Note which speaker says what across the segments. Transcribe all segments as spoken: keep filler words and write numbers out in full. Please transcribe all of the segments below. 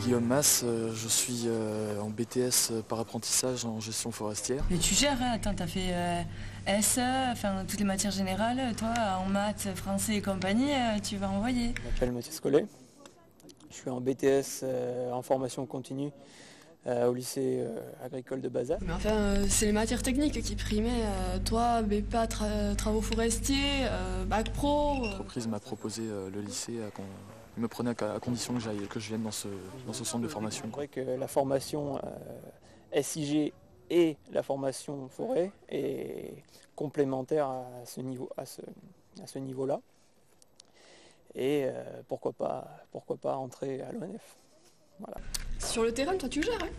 Speaker 1: Guillaume Mas, je suis en B T S par apprentissage en gestion forestière.
Speaker 2: Mais tu gères, hein, attends, t'as fait euh, S E, enfin toutes les matières générales, toi en maths, français et compagnie, euh, tu vas envoyer.
Speaker 3: Je m'appelle Mathias Collet, je suis en B T S euh, en formation continue euh, au lycée euh, agricole de Bazas.
Speaker 4: Mais enfin, euh, c'est les matières techniques qui primaient. Euh, toi, B P A, tra travaux forestiers, euh, bac pro. Euh...
Speaker 1: L'entreprise m'a proposé euh, le lycée, à, il me prenait à, à condition que j'aille, que je vienne dans ce, dans ce centre de formation.
Speaker 3: C'est vrai que la formation euh, S I G et la formation forêt est complémentaire à ce niveau, à ce, à ce niveau-là. Et euh, pourquoi pas, pourquoi pas entrer à l'O N F. Voilà.
Speaker 4: Sur le terrain, toi tu gères, hein?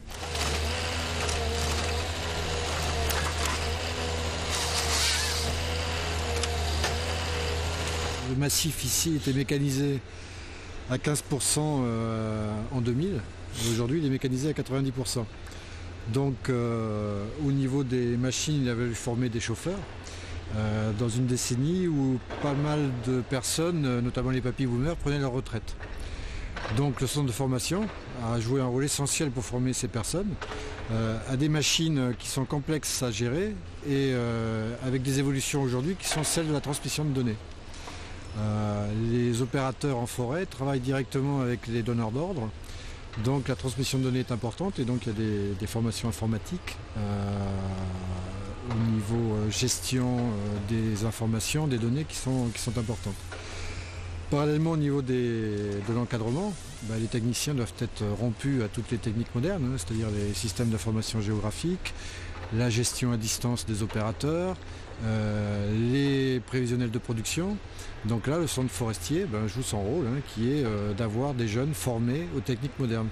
Speaker 5: Le massif ici était mécanisé à quinze pour cent euh, en deux mille. Aujourd'hui, il est mécanisé à quatre-vingt-dix pour cent. Donc, euh, au niveau des machines, il a fallu former des chauffeurs. Euh, dans une décennie où pas mal de personnes, notamment les papy boomers, prenaient leur retraite. Donc le centre de formation a joué un rôle essentiel pour former ces personnes euh, à des machines qui sont complexes à gérer et euh, avec des évolutions aujourd'hui qui sont celles de la transmission de données. Euh, les opérateurs en forêt travaillent directement avec les donneurs d'ordre, donc la transmission de données est importante et donc il y a des, des formations informatiques euh, au niveau euh, gestion euh, des informations, des données qui sont, qui sont importantes. Parallèlement au niveau des, de l'encadrement, bah, les techniciens doivent être rompus à toutes les techniques modernes, hein, c'est-à-dire les systèmes d'information géographique, la gestion à distance des opérateurs, euh, les prévisionnels de production. Donc là, le centre forestier bah, joue son rôle, hein, qui est euh, d'avoir des jeunes formés aux techniques modernes.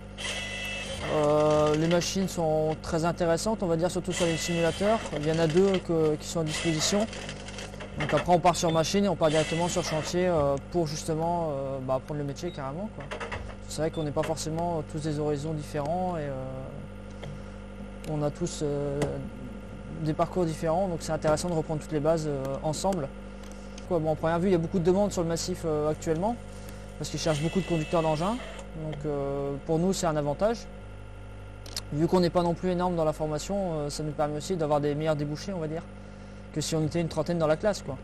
Speaker 6: Euh, les machines sont très intéressantes, on va dire, surtout sur les simulateurs. Il y en a deux que, qui sont à disposition. Donc après on part sur machine et on part directement sur chantier euh, pour justement euh, bah, apprendre le métier carrément, quoi. C'est vrai qu'on n'est pas forcément tous des horizons différents et euh, on a tous euh, des parcours différents, donc c'est intéressant de reprendre toutes les bases euh, ensemble. Quoi, bon, en première vue, il y a beaucoup de demandes sur le massif euh, actuellement parce qu'ils cherchent beaucoup de conducteurs d'engins, donc euh, pour nous c'est un avantage. Vu qu'on n'est pas non plus énorme dans la formation, euh, ça nous permet aussi d'avoir des meilleurs débouchés, on va dire, que si on était une trentaine dans la classe, quoi.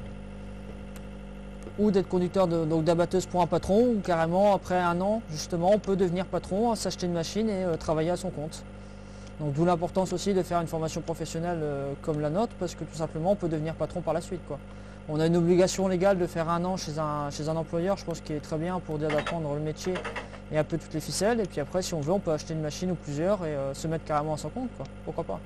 Speaker 6: Ou d'être conducteur de, donc d'abatteuse pour un patron, ou carrément après un an, justement, on peut devenir patron, s'acheter une machine et euh, travailler à son compte. Donc d'où l'importance aussi de faire une formation professionnelle euh, comme la nôtre, parce que tout simplement on peut devenir patron par la suite, quoi. On a une obligation légale de faire un an chez un, chez un employeur, je pense qu'il est très bien pour dire d'apprendre le métier et un peu toutes les ficelles, et puis après si on veut on peut acheter une machine ou plusieurs et euh, se mettre carrément à son compte, quoi. Pourquoi pas.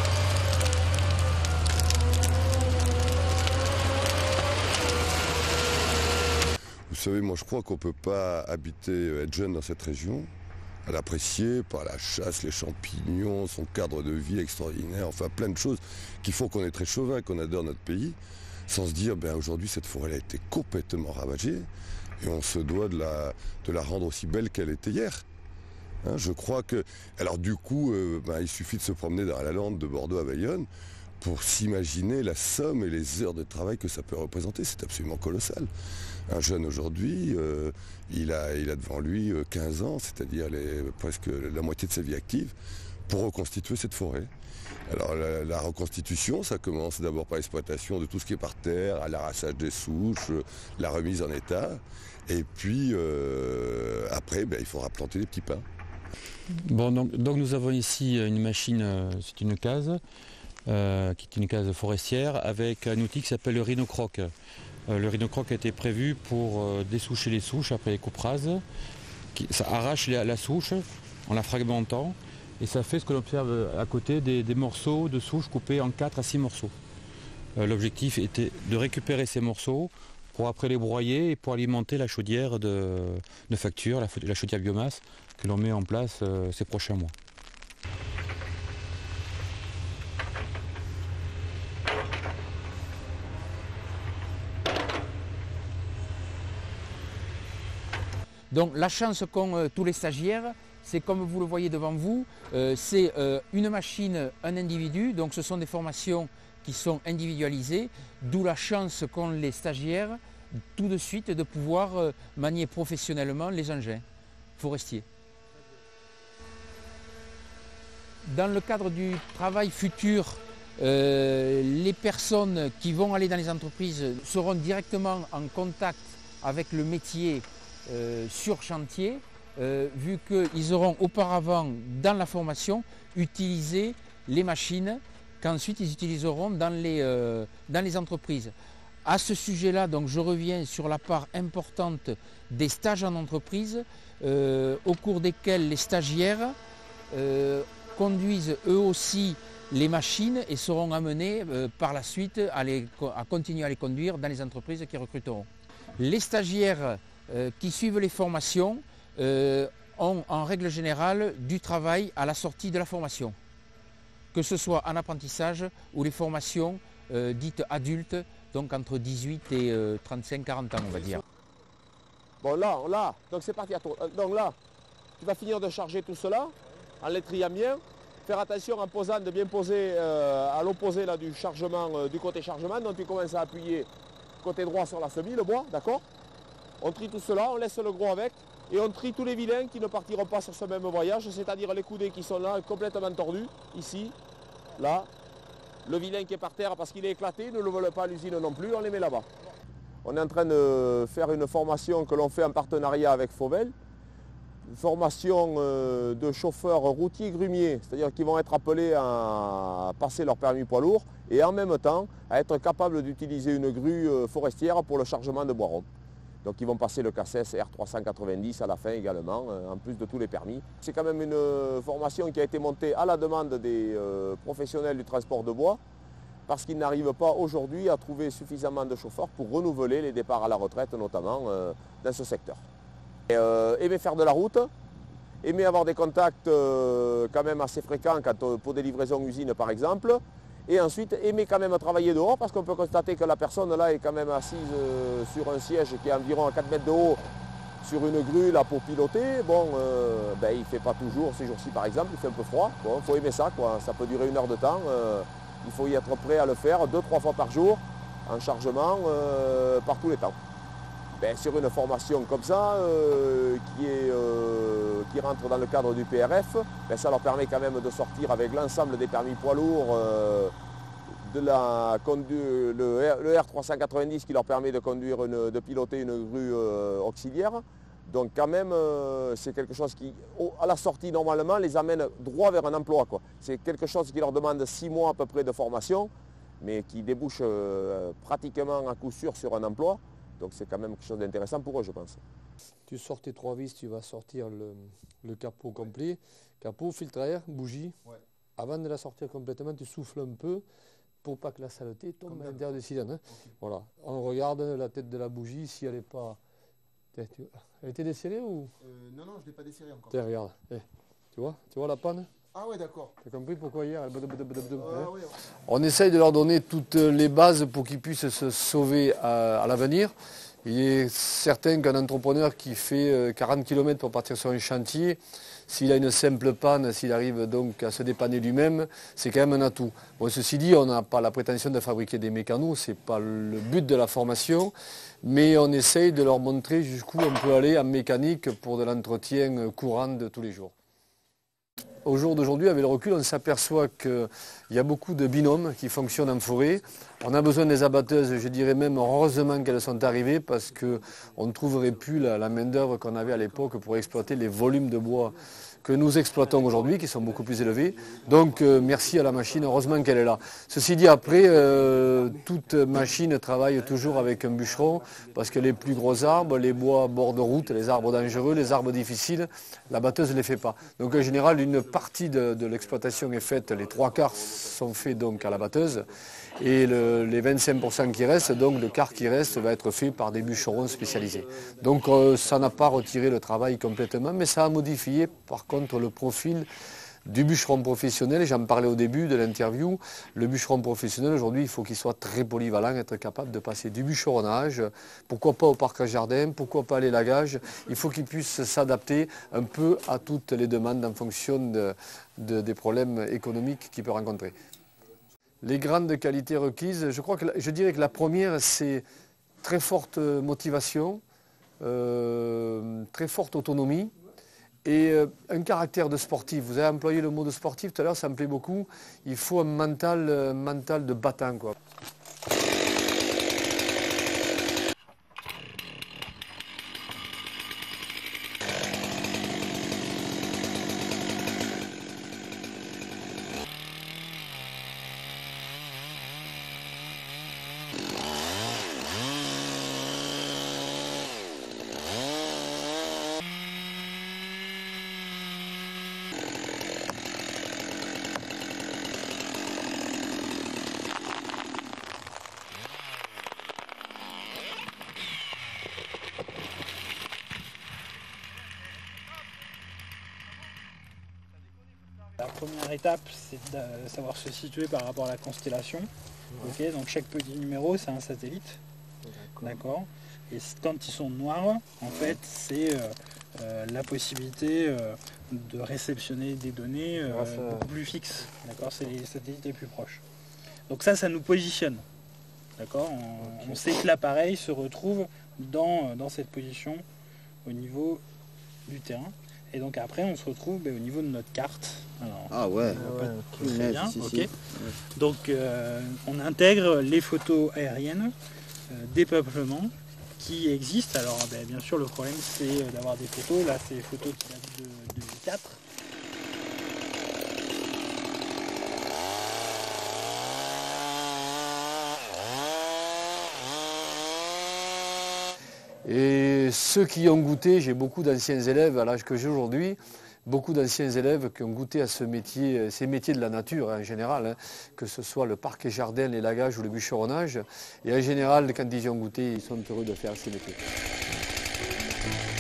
Speaker 7: Vous savez, moi je crois qu'on ne peut pas habiter, être jeune dans cette région, à l'apprécier par la chasse, les champignons, son cadre de vie extraordinaire, enfin plein de choses qui font qu'on est très chauvin, qu'on adore notre pays, sans se dire, ben aujourd'hui cette forêt a été complètement ravagée et on se doit de la, de la rendre aussi belle qu'elle était hier. Hein, je crois que, alors du coup, euh, ben, il suffit de se promener dans la lande de Bordeaux à Bayonne pour s'imaginer la somme et les heures de travail que ça peut représenter. C'est absolument colossal. Un jeune aujourd'hui, euh, il, a, il a devant lui quinze ans, c'est-à-dire les, presque la moitié de sa vie active, pour reconstituer cette forêt. Alors la, la reconstitution, ça commence d'abord par l'exploitation de tout ce qui est par terre, à l'arrassage des souches, la remise en état, et puis euh, après, ben, il faudra planter des petits pins.
Speaker 8: Bon, donc, donc nous avons ici une machine, c'est une case, euh, qui est une case forestière, avec un outil qui s'appelle le rhinocroc. Euh, le rhinocroc a été prévu pour euh, dessoucher les souches après les coupes rases. Qui, ça arrache la, la souche en la fragmentant et ça fait ce que l'on observe à côté des, des morceaux de souches coupés en quatre à six morceaux. Euh, L'objectif était de récupérer ces morceaux pour après les broyer et pour alimenter la chaudière de, de facture, la, la chaudière biomasse que l'on met en place euh, ces prochains mois.
Speaker 9: Donc la chance qu'ont euh, tous les stagiaires, c'est comme vous le voyez devant vous, euh, c'est euh, une machine, un individu, donc ce sont des formations qui sont individualisées, d'où la chance qu'ont les stagiaires tout de suite de pouvoir euh, manier professionnellement les engins forestiers. dans le cadre du travail futur, euh, les personnes qui vont aller dans les entreprises seront directement en contact avec le métier euh, sur chantier, euh, vu qu'ils auront auparavant, dans la formation, utilisé les machines qu'ensuite ils utiliseront dans les, euh, dans les entreprises. À ce sujet-là, donc, je reviens sur la part importante des stages en entreprise, euh, au cours desquels les stagiaires euh, conduisent eux aussi les machines et seront amenés euh, par la suite à, les, à continuer à les conduire dans les entreprises qui recruteront. Les stagiaires euh, qui suivent les formations euh, ont en règle générale du travail à la sortie de la formation, que ce soit en apprentissage ou les formations euh, dites adultes, donc entre dix-huit et euh, trente-cinq à quarante ans on va dire.
Speaker 10: Bon là, là, donc c'est parti à toi. Donc là, tu vas finir de charger tout cela en les triant bien. Faire attention en posant de bien poser euh, à l'opposé là du chargement, euh, du côté chargement. Donc tu commences à appuyer côté droit sur la semis, le bois, d'accord? On trie tout cela, on laisse le gros avec et on trie tous les vilains qui ne partiront pas sur ce même voyage, c'est-à-dire les coudées qui sont là complètement tordus, ici, là. Le vilain qui est par terre parce qu'il est éclaté, ne le vole pas à l'usine non plus, on les met là-bas. On est en train de faire une formation que l'on fait en partenariat avec Fauvel, une formation euh, de chauffeurs routiers grumiers, c'est-à-dire qu'ils vont être appelés à passer leur permis poids lourd et en même temps à être capables d'utiliser une grue euh, forestière pour le chargement de bois rond. Donc ils vont passer le K S S R trois cent quatre-vingt-dix à la fin également, euh, en plus de tous les permis. C'est quand même une euh, formation qui a été montée à la demande des euh, professionnels du transport de bois, parce qu'ils n'arrivent pas aujourd'hui à trouver suffisamment de chauffeurs pour renouveler les départs à la retraite, notamment euh, dans ce secteur. Et, euh, aimer faire de la route, aimer avoir des contacts euh, quand même assez fréquents quand, pour des livraisons usines par exemple, et ensuite aimer quand même travailler dehors parce qu'on peut constater que la personne là est quand même assise euh, sur un siège qui est environ à quatre mètres de haut sur une grue là pour piloter. Bon, euh, ben, il ne fait pas toujours, ces jours-ci par exemple, il fait un peu froid. Bon, il faut aimer ça, quoi. Ça peut durer une heure de temps. Euh, il faut y être prêt à le faire deux, trois fois par jour en chargement euh, par tous les temps. Ben, sur une formation comme ça, euh, qui, est, euh, qui rentre dans le cadre du P R F, ben, ça leur permet quand même de sortir avec l'ensemble des permis poids lourds, euh, de la, le, le R trois cent quatre-vingt-dix qui leur permet de, conduire une, de piloter une grue euh, auxiliaire. Donc quand même, euh, c'est quelque chose qui, au, à la sortie normalement, les amène droit vers un emploi. C'est quelque chose qui leur demande six mois à peu près de formation, mais qui débouche euh, pratiquement à coup sûr sur un emploi. Donc c'est quand même quelque chose d'intéressant pour eux, je pense.
Speaker 11: Tu sors tes trois vis, tu vas sortir le, le capot complet. Capot, filtre à air, bougie. Ouais. Avant de la sortir complètement, tu souffles un peu pour pas que la saleté tombe à l'intérieur des cylindres. Hein. Okay. Voilà. On regarde la tête de la bougie, si elle n'est pas... Elle était desserrée ou
Speaker 12: euh, Non, non, je ne l'ai pas desserrée encore.
Speaker 11: Tiens, regarde. Eh, tu vois, tu vois la panne?
Speaker 12: Ah ouais, d'accord.
Speaker 11: Tu as compris pourquoi hier elle...
Speaker 12: ah, ouais, ouais.
Speaker 11: On essaye de leur donner toutes les bases pour qu'ils puissent se sauver à, à l'avenir. Il est certain qu'un entrepreneur qui fait quarante kilomètres pour partir sur un chantier, s'il a une simple panne, s'il arrive donc à se dépanner lui-même, c'est quand même un atout. Bon, ceci dit, on n'a pas la prétention de fabriquer des mécanos, ce n'est pas le but de la formation, mais on essaye de leur montrer jusqu'où on peut aller en mécanique pour de l'entretien courant de tous les jours. Au jour d'aujourd'hui, avec le recul, on s'aperçoit qu'il y a beaucoup de binômes qui fonctionnent en forêt. On a besoin des abatteuses, je dirais même heureusement qu'elles sont arrivées parce qu'on ne trouverait plus la, la main-d'œuvre qu'on avait à l'époque pour exploiter les volumes de bois que nous exploitons aujourd'hui, qui sont beaucoup plus élevés. Donc euh, merci à la machine, heureusement qu'elle est là. Ceci dit, après, euh, toute machine travaille toujours avec un bûcheron, parce que les plus gros arbres, les bois bord de route, les arbres dangereux, les arbres difficiles, la batteuse ne les fait pas. Donc en général, une partie de, de l'exploitation est faite, les trois quarts sont faits donc à la batteuse, et le, les vingt-cinq pour cent qui restent, donc le quart qui reste va être fait par des bûcherons spécialisés. Donc euh, ça n'a pas retiré le travail complètement, mais ça a modifié par contre le profil du bûcheron professionnel. J'en parlais au début de l'interview. Le bûcheron professionnel aujourd'hui, il faut qu'il soit très polyvalent, être capable de passer du bûcheronnage, pourquoi pas au parc à jardin, pourquoi pas l'élagage. Il faut qu'il puisse s'adapter un peu à toutes les demandes en fonction de, de, des problèmes économiques qu'il peut rencontrer. Les grandes qualités requises, je crois que je dirais que la première, c'est très forte motivation, euh, très forte autonomie et euh, un caractère de sportif. Vous avez employé le mot de sportif tout à l'heure, ça me plaît beaucoup. Il faut un mental, euh, mental de battant, quoi.
Speaker 13: La première étape, c'est de savoir se situer par rapport à la constellation. Ouais. Okay, donc chaque petit numéro, c'est un satellite. D'accord. Et quand ils sont noirs, en fait, c'est euh, euh, la possibilité euh, de réceptionner des données euh, ouais, beaucoup plus fixes. D'accord. C'est les satellites les plus proches. Donc ça, ça nous positionne. D'accord. On, okay. on sait que l'appareil se retrouve dans, dans cette position au niveau du terrain. Et donc après, on se retrouve ben, au niveau de notre carte. Alors,
Speaker 14: ah ouais,
Speaker 13: ouais okay. Très bien. Si, okay. si. Donc euh, on intègre les photos aériennes euh, des peuplements qui existent. Alors ben, bien sûr, le problème c'est d'avoir des photos. Là, c'est des photos qui datent de deux mille quatre.
Speaker 11: Et ceux qui ont goûté, j'ai beaucoup d'anciens élèves à l'âge que j'ai aujourd'hui, beaucoup d'anciens élèves qui ont goûté à ce métier, ces métiers de la nature hein, en général, hein, que ce soit le parc et jardin, l'élagage ou le bûcheronnage. Et en général, quand ils y ont goûté, ils sont heureux de faire ces métiers.